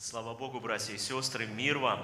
Слава Богу, братья и сестры, мир вам!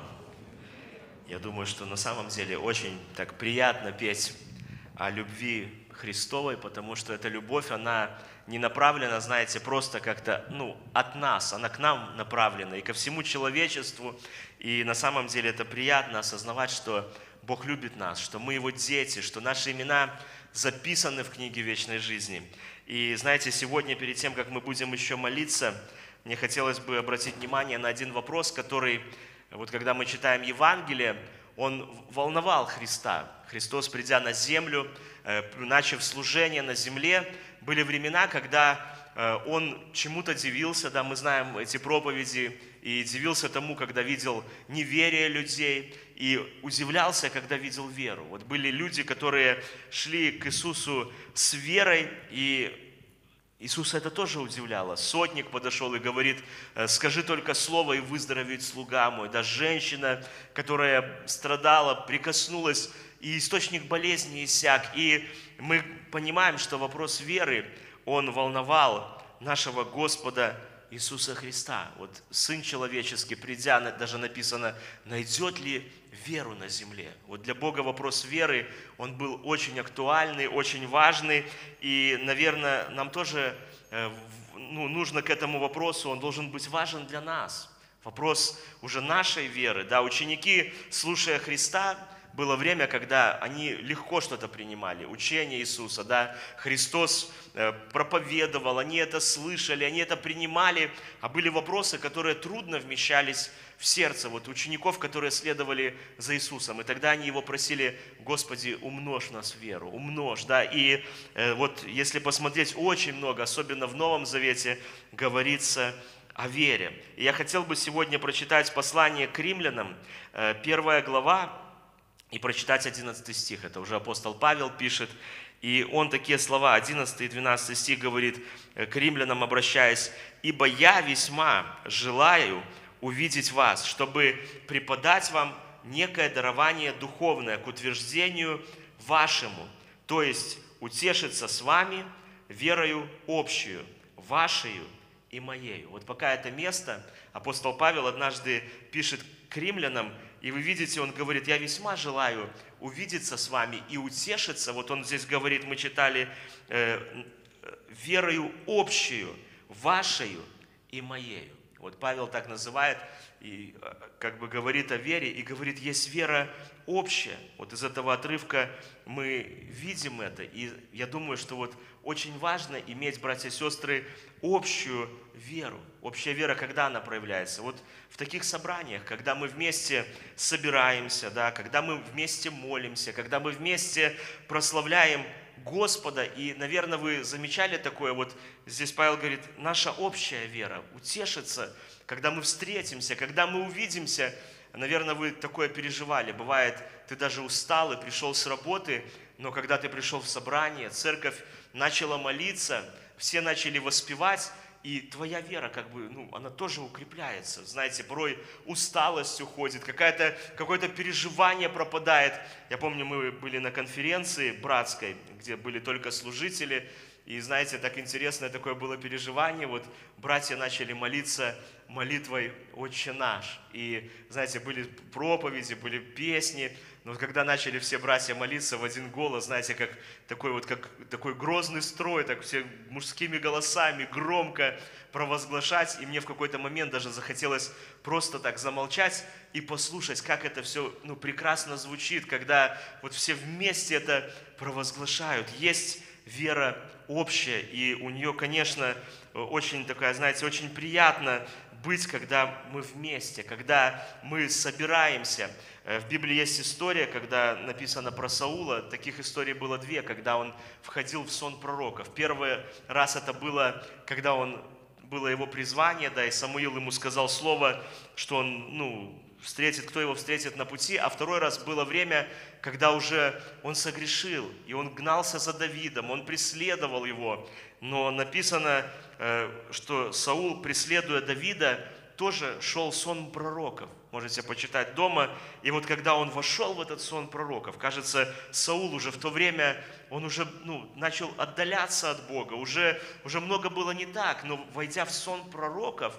Я думаю, что на самом деле очень так приятно петь о любви Христовой, потому что эта любовь, она не направлена, знаете, просто как-то, от нас, она к нам направлена и ко всему человечеству. И на самом деле это приятно осознавать, что Бог любит нас, что мы Его дети, что наши имена записаны в книге вечной жизни. И знаете, сегодня, перед тем, как мы будем еще молиться, мне хотелось бы обратить внимание на один вопрос, который, вот когда мы читаем Евангелие, он волновал Христа. Христос, придя на землю, начав служение на земле, были времена, когда Он чему-то дивился, да, мы знаем эти проповеди, и дивился тому, когда видел неверие людей, и удивлялся, когда видел веру. Вот были люди, которые шли к Иисусу с верой, и Иисуса это тоже удивляло. Сотник подошел и говорит: скажи только слово, и выздоровеет слуга мой. Да, женщина, которая страдала, прикоснулась, и источник болезни иссяк. И мы понимаем, что вопрос веры, он волновал нашего Господа Иисуса Христа. Вот Сын Человеческий, придя, даже написано, найдет ли веру на земле. Вот для Бога вопрос веры, он был очень актуальный, очень важный. И, наверное, нам тоже нужно к этому вопросу, он должен быть важен для нас. Вопрос уже нашей веры. Да, ученики, слушая Христа, было время, когда они легко что-то принимали, учение Иисуса, да, Христос проповедовал, они это слышали, они это принимали, а были вопросы, которые трудно вмещались в сердце, вот учеников, которые следовали за Иисусом, и тогда они Его просили: Господи, умножь в нас веру, умножь, да, и вот если посмотреть, очень много, особенно в Новом Завете, говорится о вере. И я хотел бы сегодня прочитать послание к римлянам, 1 глава, и прочитать 11 стих. Это уже апостол Павел пишет. И он такие слова, 11 и 12 стих говорит, к римлянам обращаясь: «Ибо я весьма желаю увидеть вас, чтобы преподать вам некое дарование духовное к утверждению вашему, то есть утешиться с вами верою общую, вашею и моею». Вот пока это место апостол Павел однажды пишет к римлянам, и вы видите, он говорит: «Я весьма желаю увидеться с вами и утешиться». Вот он здесь говорит, мы читали, верою общую, вашею и моею. Вот Павел так называет и как бы говорит о вере, и говорит, есть вера общая. Вот из этого отрывка мы видим это. И я думаю, что вот очень важно иметь, братья и сестры, общую веру. Общая вера, когда она проявляется? Вот в таких собраниях, когда мы вместе собираемся, да, когда мы вместе молимся, когда мы вместе прославляем Господа. И, наверное, вы замечали такое, вот здесь Павел говорит, наша общая вера утешится, когда мы встретимся, когда мы увидимся. Наверное, вы такое переживали. Бывает, ты даже устал и пришел с работы, но когда ты пришел в собрание, церковь начала молиться, все начали воспевать, и твоя вера, она тоже укрепляется. Знаете, порой усталость уходит, какое-то переживание пропадает. Я помню, мы были на конференции братской, где были только служители, и, знаете, так интересное такое было переживание. Вот братья начали молиться молитвой «Отче наш». И, знаете, были проповеди, были песни. Но вот когда начали все братья молиться в один голос, знаете, как такой грозный строй, так все мужскими голосами громко провозглашать. И мне в какой-то момент даже захотелось просто так замолчать и послушать, как это все прекрасно звучит, когда вот все вместе это провозглашают. Есть вера общая, и у нее, конечно, очень такая, знаете, очень приятно быть, когда мы вместе, когда мы собираемся. В Библии есть история, когда написано про Саула, таких историй было две, когда он входил в сон пророков. Первый раз это было, когда было его призвание, да, и Самуил ему сказал слово, что он, кто его встретит на пути, а второй раз было время, когда уже он согрешил, и он гнался за Давидом, он преследовал его, но написано, что Саул, преследуя Давида, тоже шел сон пророков. Можете почитать дома. И вот когда он вошел в этот сон пророков, кажется, Саул уже в то время, он уже начал отдаляться от Бога, уже много было не так, но войдя в сон пророков,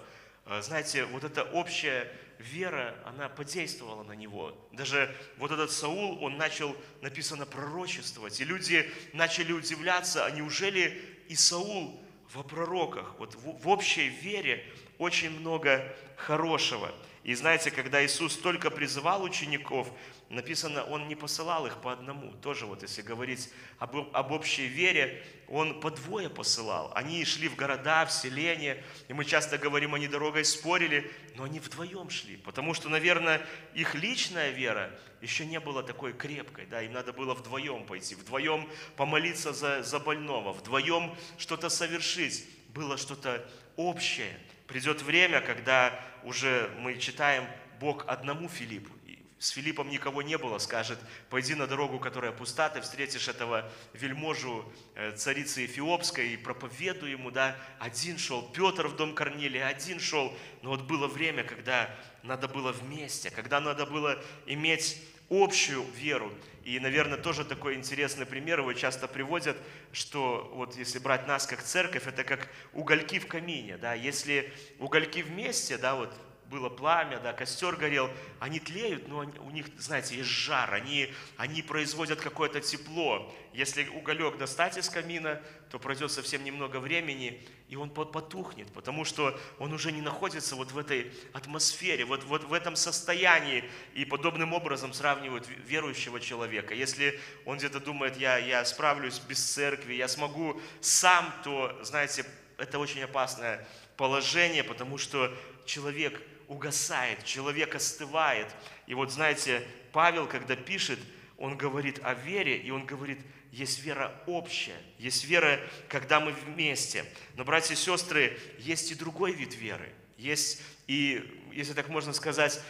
знаете, вот эта общая вера, она подействовала на него. Даже вот этот Саул, он начал, написано, пророчествовать. И люди начали удивляться, а неужели и Саул во пророках? Вот в общей вере очень много хорошего. И знаете, когда Иисус только призывал учеников, написано, Он не посылал их по одному. Тоже вот если говорить об общей вере, Он по двое посылал. Они шли в города, в селения, и мы часто говорим, они дорогой спорили, но они вдвоем шли. Потому что, наверное, их личная вера еще не была такой крепкой. Да? Им надо было вдвоем пойти, вдвоем помолиться за больного, вдвоем что-то совершить. Было что-то общее. Придет время, когда уже мы читаем, Бог одному Филиппу, с Филиппом никого не было, скажет, пойди на дорогу, которая пуста, ты встретишь этого вельможу царицы Эфиопской и проповедуй ему, да, один шел, Петр в дом Корнилия, один шел, но вот было время, когда надо было вместе, когда надо было иметь общую веру. И, наверное, тоже такой интересный пример, его часто приводят, что вот если брать нас как церковь, это как угольки в камине, да, если угольки вместе, да, вот было пламя, да, костер горел, они тлеют, но у них, знаете, есть жар, они производят какое-то тепло. Если уголек достать из камина, то пройдет совсем немного времени, и он потухнет, потому что он уже не находится вот в этой атмосфере, вот в этом состоянии. И подобным образом сравнивают верующего человека. Если он где-то думает, я справлюсь без церкви, я смогу сам, то, знаете, это очень опасное положение, потому что человек угасает, человек остывает. И вот, знаете, Павел, когда пишет, он говорит о вере, и он говорит, есть вера общая, есть вера, когда мы вместе. Но, братья и сестры, есть и другой вид веры. Есть и, если так можно сказать,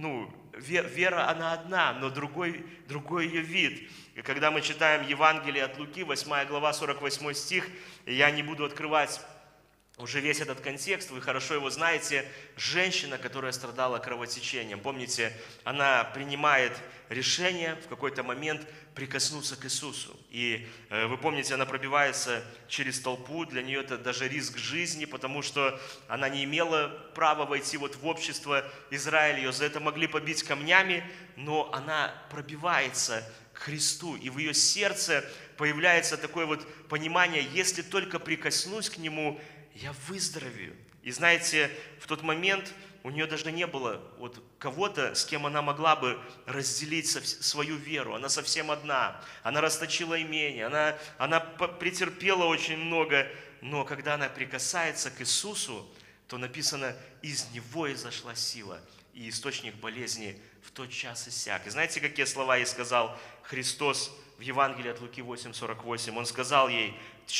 вера, она одна, но другой ее вид. И когда мы читаем Евангелие от Луки, 8 глава, 48 стих, я не буду открывать уже весь этот контекст, вы хорошо его знаете, женщина, которая страдала кровотечением. Помните, она принимает решение в какой-то момент прикоснуться к Иисусу. И вы помните, она пробивается через толпу, для нее это даже риск жизни, потому что она не имела права войти вот в общество Израиля, ее за это могли побить камнями, но она пробивается к Христу, и в ее сердце появляется такое вот понимание, если только прикоснусь к Нему, я выздоровею. И знаете, в тот момент у нее даже не было вот кого-то, с кем она могла бы разделить свою веру. Она совсем одна. Она расточила имение, она претерпела очень много. Но когда она прикасается к Иисусу, то написано, из Него изошла сила, и источник болезни в тот час иссяк. И знаете, какие слова ей сказал Христос в Евангелии от Луки 8:48? Он сказал ей,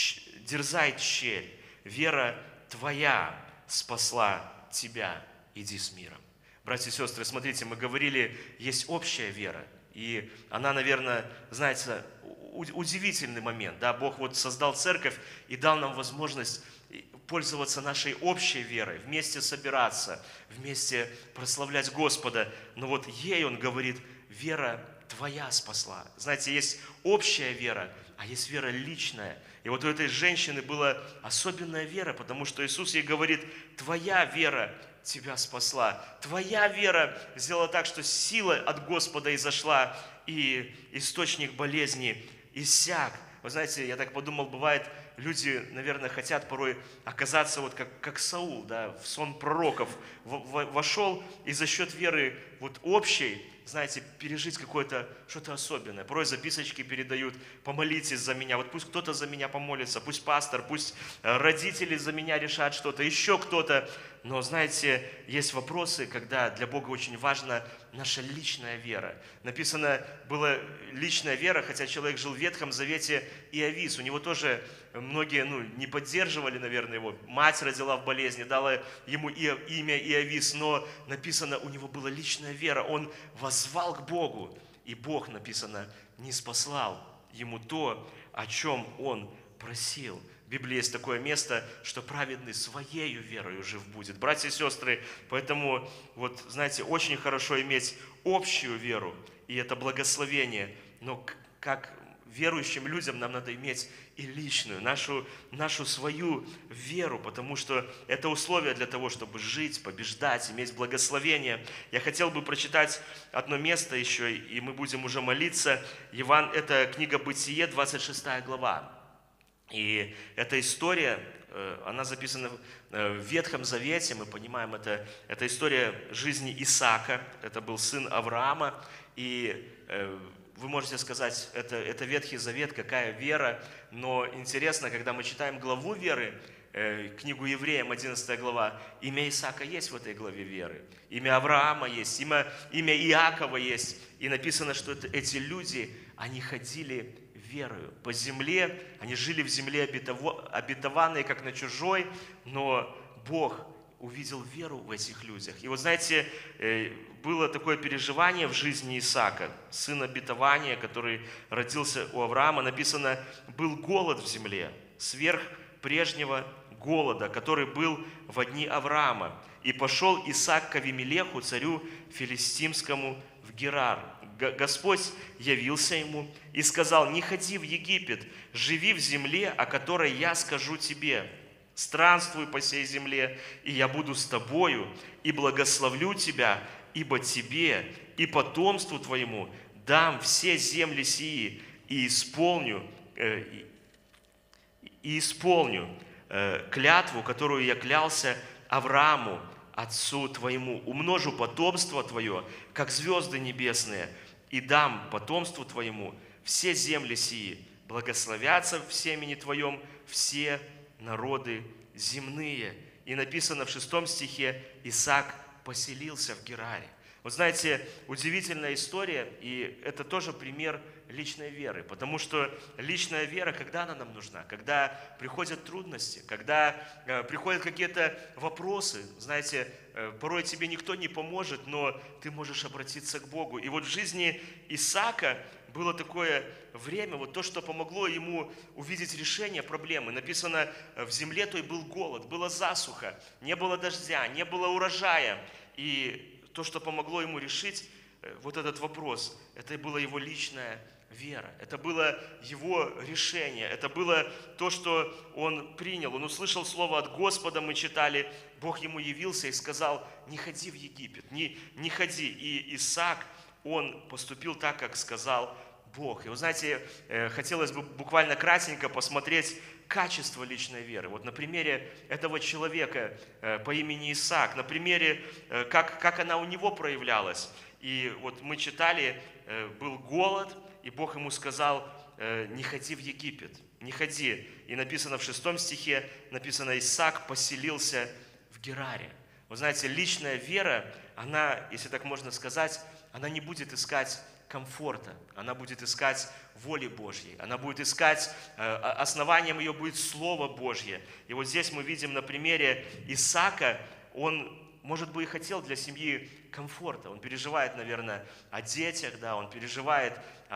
дерзай, тщель, вера твоя спасла тебя, иди с миром. Братья и сестры, смотрите, мы говорили, есть общая вера, и она, наверное, знаете, удивительный момент, да, Бог вот создал церковь и дал нам возможность пользоваться нашей общей верой, вместе собираться, вместе прославлять Господа, но вот ей Он говорит, вера твоя спасла. Знаете, есть общая вера, а есть вера личная. И вот у этой женщины была особенная вера, потому что Иисус ей говорит, твоя вера тебя спасла. Твоя вера сделала так, что сила от Господа изошла, и источник болезни иссяк. Вы знаете, я так подумал, бывает, люди, наверное, хотят порой оказаться вот как Саул, да, в сон пророков вошел и за счет веры вот общей, знаете, пережить какое-то что-то особенное. Порой записочки передают, помолитесь за меня, вот пусть кто-то за меня помолится, пусть пастор, пусть родители за меня решат что-то, еще кто-то. Но, знаете, есть вопросы, когда для Бога очень важна наша личная вера. Написано, была личная вера, хотя человек жил в Ветхом Завете, Иовис. У него тоже многие не поддерживали, наверное, его. Мать родила в болезни, дала ему имя Иовис, но написано, у него была личная вера. Он воззвал к Богу, и Бог, написано, не спаслал ему то, о чем он просил. В Библии есть такое место, что праведный своею верою жив будет. Братья и сестры, поэтому, вот, знаете, очень хорошо иметь общую веру, и это благословение. Но как верующим людям нам надо иметь и личную, нашу свою веру, потому что это условие для того, чтобы жить, побеждать, иметь благословение. Я хотел бы прочитать одно место еще, и мы будем уже молиться. Это книга Бытие, 26 глава. И эта история, она записана в Ветхом Завете, мы понимаем, это история жизни Исаака, это был сын Авраама, и вы можете сказать, это Ветхий Завет, какая вера, но интересно, когда мы читаем главу веры, книгу Евреям, 11 глава, имя Исаака есть в этой главе веры, имя Авраама есть, имя Иакова есть, и написано, что эти люди, они ходили верою по земле, они жили в земле обетованной, как на чужой, но Бог увидел веру в этих людях. И вот знаете, было такое переживание в жизни Исаака, сына обетования, который родился у Авраама. Написано, был голод в земле, сверх прежнего голода, который был в дни Авраама. И пошел Исаак к Авимелеху, царю филистимскому, в Герар. Господь явился ему и сказал: не ходи в Египет, живи в земле, о которой я скажу тебе. Странствуй по сей земле, и я буду с тобою, и благословлю тебя, ибо тебе и потомству твоему дам все земли сии, и исполню клятву, которую я клялся Аврааму, отцу твоему. Умножу потомство твое, как звезды небесные, и дам потомству твоему все земли сии. Благословятся в семени твоем все народы земные. И написано в 6 стихе, Исаак поселился в Гераре. Вот знаете, удивительная история, и это тоже пример личной веры, потому что личная вера, когда она нам нужна? Когда приходят трудности, когда приходят какие-то вопросы, знаете, порой тебе никто не поможет, но ты можешь обратиться к Богу. И вот в жизни Исаака было такое время, вот то, что помогло ему увидеть решение проблемы. Написано, в земле той был голод, была засуха, не было дождя, не было урожая. И то, что помогло ему решить вот этот вопрос, это была его личная вера. Это было его решение. Это было то, что он принял. Он услышал слово от Господа, мы читали, Бог ему явился и сказал: не ходи в Египет, не ходи. И Исаак, он поступил так, как сказал Бог. И вы знаете, хотелось бы буквально кратенько посмотреть качество личной веры. Вот на примере этого человека по имени Исаак, на примере, как она у него проявлялась. И вот мы читали, был голод, и Бог ему сказал: не ходи в Египет, не ходи. И написано в 6 стихе, написано, Исаак поселился в Гераре. Вы знаете, личная вера, она, если так можно сказать, она не будет искать комфорта, она будет искать воли Божьей, она будет искать, основанием ее будет Слово Божье. И вот здесь мы видим на примере Исаака, он, может быть, и хотел для семьи комфорта, он переживает, наверное, о детях, да, он переживает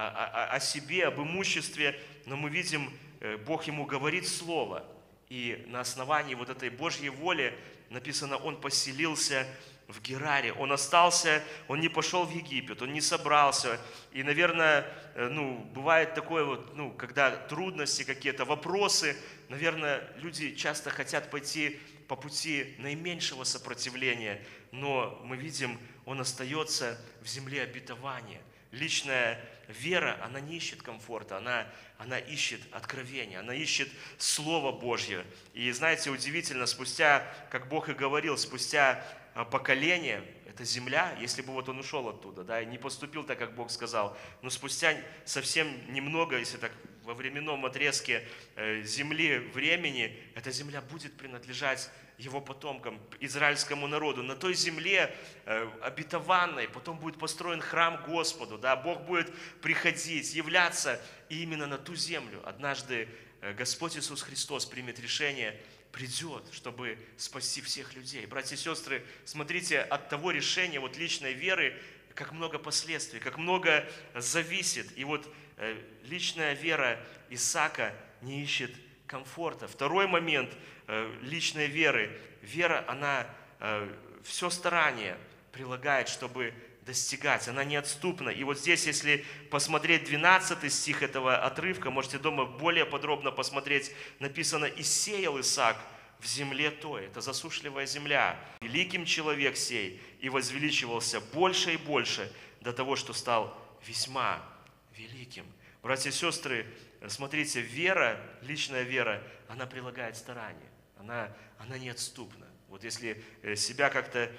о себе, об имуществе, но мы видим, Бог ему говорит Слово, и на основании вот этой Божьей воли написано, он поселился в Гераре. Он остался, он не пошел в Египет, он не собрался. И, наверное, бывает такое вот, когда трудности какие-то, вопросы, наверное, люди часто хотят пойти по пути наименьшего сопротивления, но мы видим, он остается в земле обетования. Личная вера, она не ищет комфорта, она ищет откровения, она ищет Слово Божье. И знаете, удивительно, спустя, как Бог и говорил, спустя поколение, эта земля, если бы вот он ушел оттуда, да, и не поступил так, как Бог сказал, но спустя совсем немного, если так во временном отрезке земли, времени, эта земля будет принадлежать его потомкам, израильскому народу. На той земле обетованной потом будет построен храм Господу, да, Бог будет приходить, являться, и именно на ту землю однажды Господь Иисус Христос примет решение, придет, чтобы спасти всех людей. Братья и сестры, смотрите, от того решения вот личной веры, как много последствий, как много зависит. И вот личная вера Исаака не ищет комфорта. Второй момент личной веры. Вера, она все старание прилагает, чтобы достигать, она неотступна. И вот здесь, если посмотреть 12 стих этого отрывка, можете дома более подробно посмотреть, написано: «И сеял Исаак в земле той». Это засушливая земля. «Великим человек сей, и возвеличивался больше и больше до того, что стал весьма великим». Братья и сестры, смотрите, вера, личная вера, она прилагает старание, она неотступна. Вот если себя как-то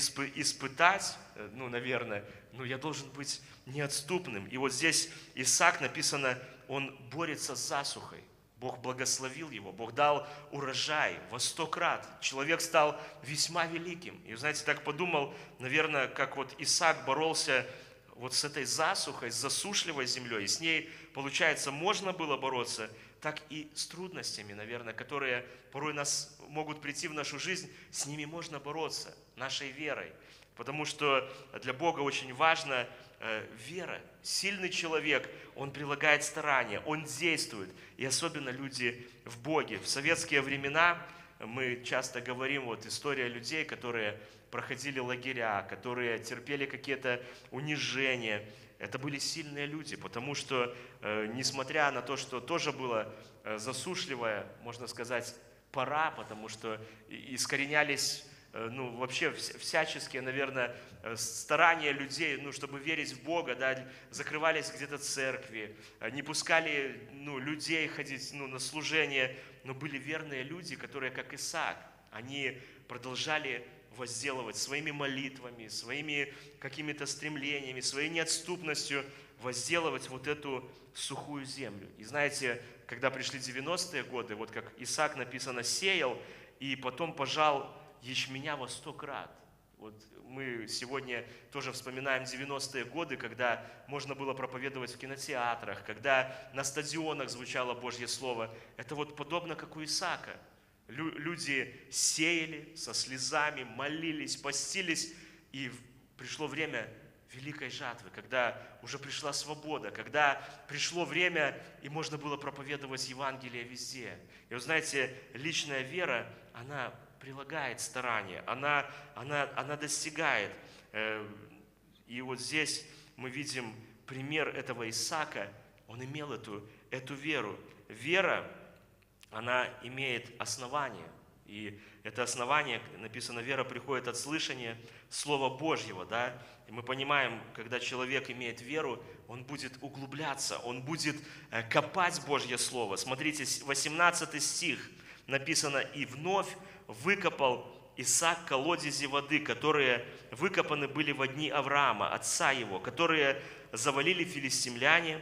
испытать, наверное, я должен быть неотступным. И вот здесь Исаак написано, он борется с засухой. Бог благословил его, Бог дал урожай во 100 крат. Человек стал весьма великим. И, знаете, так подумал, наверное, как вот Исаак боролся вот с этой засухой, с засушливой землей, и с ней, получается, можно было бороться, так и с трудностями, наверное, которые порой могут прийти в нашу жизнь, с ними можно бороться нашей верой. Потому что для Бога очень важна вера. Сильный человек, он прилагает старания, он действует. И особенно люди в Боге. В советские времена мы часто говорим, вот история людей, которые проходили лагеря, которые терпели какие-то унижения. Это были сильные люди, потому что, несмотря на то, что тоже была засушливая, можно сказать, пора, потому что искоренялись, вообще всяческие, наверное, старания людей, чтобы верить в Бога, да, закрывались где-то церкви, не пускали, людей ходить, на служение, но были верные люди, которые, как Исаак, они продолжали возделывать своими молитвами, своими какими-то стремлениями, своей неотступностью возделывать вот эту сухую землю. И знаете, когда пришли 90-е годы, вот как Исаак написано, сеял, и потом пожал ячменя во 100 крат. Вот мы сегодня тоже вспоминаем 90-е годы, когда можно было проповедовать в кинотеатрах, когда на стадионах звучало Божье Слово. Это вот подобно, как у Исаака. Люди сеяли со слезами, молились, постились, и пришло время великой жатвы, когда уже пришла свобода, когда пришло время, и можно было проповедовать Евангелие везде. И вот знаете, личная вера, она прилагает старания, она достигает. И вот здесь мы видим пример этого Исаака, он имел эту веру. Вера, она имеет основание. И это основание, написано, вера приходит от слышания Слова Божьего. Да? И мы понимаем, когда человек имеет веру, он будет углубляться, он будет копать Божье Слово. Смотрите, 18 стих написано: «И вновь выкопал Исаак колодези воды, которые выкопаны были во дни Авраама, отца его, которые завалили филистимляне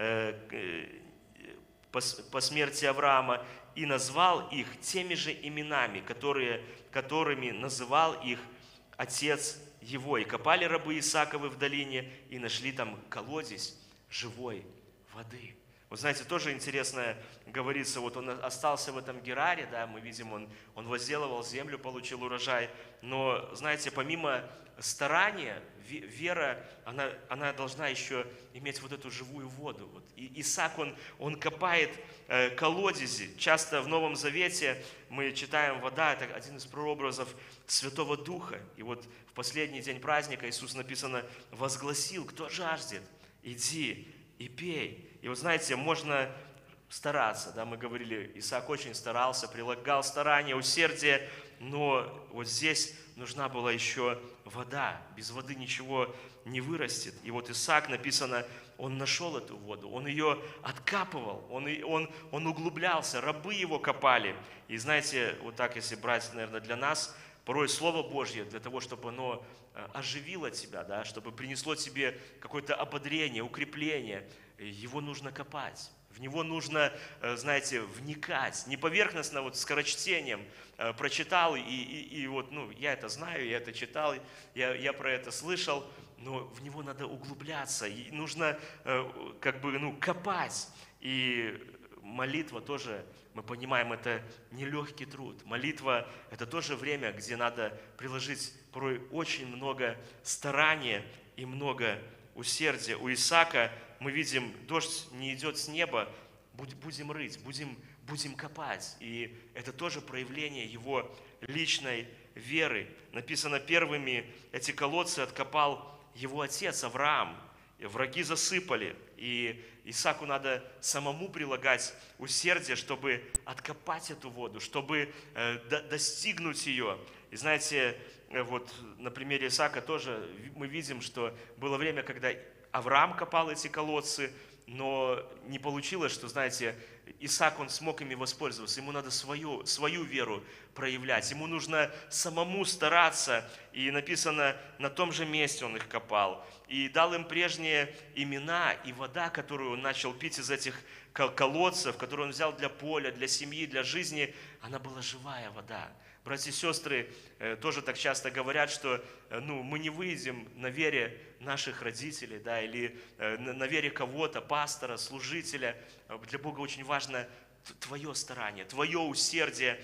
по смерти Авраама, и назвал их теми же именами, которыми называл их отец его. И копали рабы Исааковы в долине, и нашли там колодезь живой воды». Вот знаете, тоже интересно говорится, вот он остался в этом Гераре, да, мы видим, он возделывал землю, получил урожай, но, знаете, помимо старания, вера, она должна еще иметь вот эту живую воду. Вот. И Исаак, он копает колодези. Часто в Новом Завете мы читаем, вода – это один из прообразов Святого Духа. И вот в последний день праздника Иисус, написано, возгласил: «Кто жаждет, иди и пей». И вот знаете, можно стараться, да, мы говорили, Исаак очень старался, прилагал старания, усердие, но вот здесь нужна была еще вода. Без воды ничего не вырастет. И вот Исаак, написано, он нашел эту воду, он ее откапывал, он углублялся, рабы его копали. И знаете, вот так, если брать, наверное, для нас, порой Слово Божье, для того, чтобы оно оживило тебя, да, чтобы принесло тебе какое-то ободрение, укрепление, его нужно копать. В него нужно, знаете, вникать. Не поверхностно, вот скорочтением прочитал, и вот, я это знаю, я это читал, я про это слышал, но в него надо углубляться, и нужно копать. И молитва тоже, мы понимаем, это нелегкий труд. Молитва – это тоже время, где надо приложить порой очень много старания и много усердия. У Исаака мы видим, дождь не идет с неба, будем рыть, будем копать. И это тоже проявление его личной веры. Написано, первыми эти колодцы откопал его отец Авраам. Враги засыпали, и Исааку надо самому прилагать усердие, чтобы откопать эту воду, чтобы достигнуть ее. И знаете, вот на примере Исаака тоже мы видим, что было время, когда Авраам копал эти колодцы, но не получилось, что, знаете, Исаак, он смог ими воспользоваться. Ему надо свою веру проявлять. Ему нужно самому стараться. И написано, на том же месте он их копал. И дал им прежние имена, и вода, которую он начал пить из этих колодцев, которую он взял для поля, для семьи, для жизни, она была живая вода. Братья и сестры тоже так часто говорят, что мы не выйдем на вере наших родителей, да, или на вере кого-то, пастора, служителя. Для Бога очень важно твое старание, твое усердие,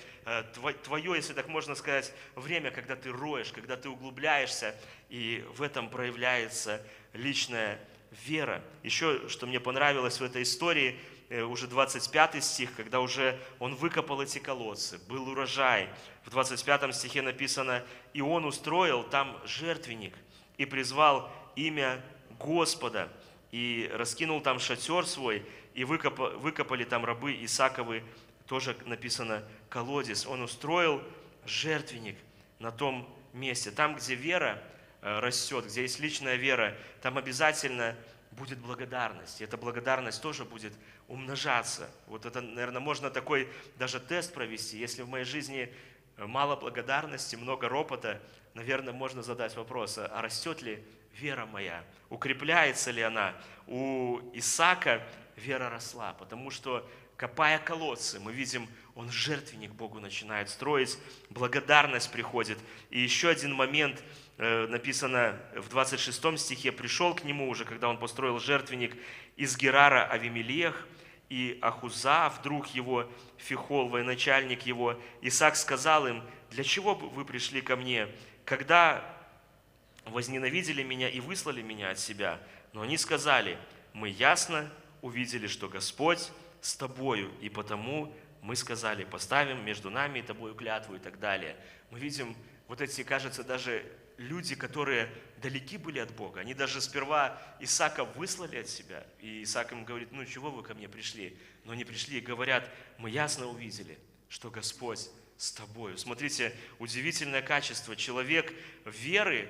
твое, если так можно сказать, время, когда ты роешь, когда ты углубляешься, и в этом проявляется личная вера. Еще, что мне понравилось в этой истории, уже 25 стих, когда уже он выкопал эти колодцы, был урожай. В 25 стихе написано, «И он устроил там жертвенник, и призвал имя Господа, и раскинул там шатер свой, и выкопали там рабы Исааковы», тоже написано колодец. Он устроил жертвенник на том месте. Там, где вера растет, где есть личная вера, там обязательно будет благодарность. И эта благодарность тоже будет умножаться. Вот это, наверное, можно такой даже тест провести. Если в моей жизни мало благодарности, много ропота, наверное, можно задать вопрос, а растет ли вера моя? Укрепляется ли она? У Исаака вера росла, потому что, копая колодцы, мы видим, он жертвенник Богу начинает строить, благодарность приходит. И еще один момент, написано в 26 стихе, «Пришел к нему уже, когда он построил жертвенник, из Герара Авимелех, и Ахуза, друг его, Фихол, военачальник его. Исаак сказал им, для чего вы пришли ко мне, когда возненавидели меня и выслали меня от себя? Но они сказали, мы ясно увидели, что Господь с тобою, и потому мы сказали, поставим между нами и тобою клятву» и так далее. Мы видим вот эти, кажется, даже люди, которые далеки были от Бога, они даже сперва Исаака выслали от себя, и Исаак им говорит, чего вы ко мне пришли? Но они пришли и говорят, мы ясно увидели, что Господь с тобою. Смотрите, удивительное качество. Человек веры,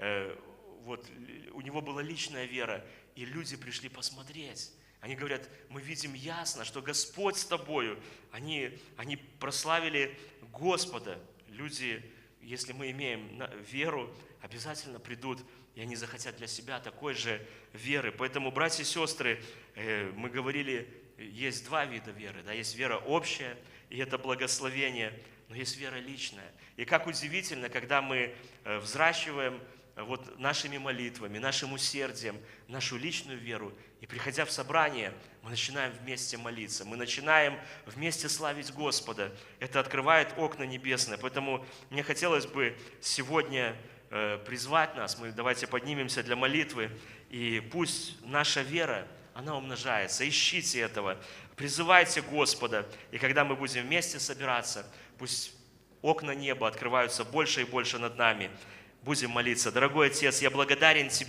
вот у него была личная вера, и люди пришли посмотреть. Они говорят, мы видим ясно, что Господь с тобою. Они прославили Господа. Люди, если мы имеем веру, обязательно придут, и они захотят для себя такой же веры. Поэтому, братья и сестры, мы говорили, есть два вида веры. Да? Есть вера общая, и это благословение, но есть вера личная. И как удивительно, когда мы взращиваем вот нашими молитвами, нашим усердием, нашу личную веру, и приходя в собрание, мы начинаем вместе молиться, мы начинаем вместе славить Господа. Это открывает окна небесные. Поэтому мне хотелось бы сегодня призвать нас, мы давайте поднимемся для молитвы, и пусть наша вера, она умножается. Ищите этого, призывайте Господа, и когда мы будем вместе собираться, пусть окна неба открываются больше и больше над нами. Будем молиться. Дорогой Отец, я благодарен Тебе.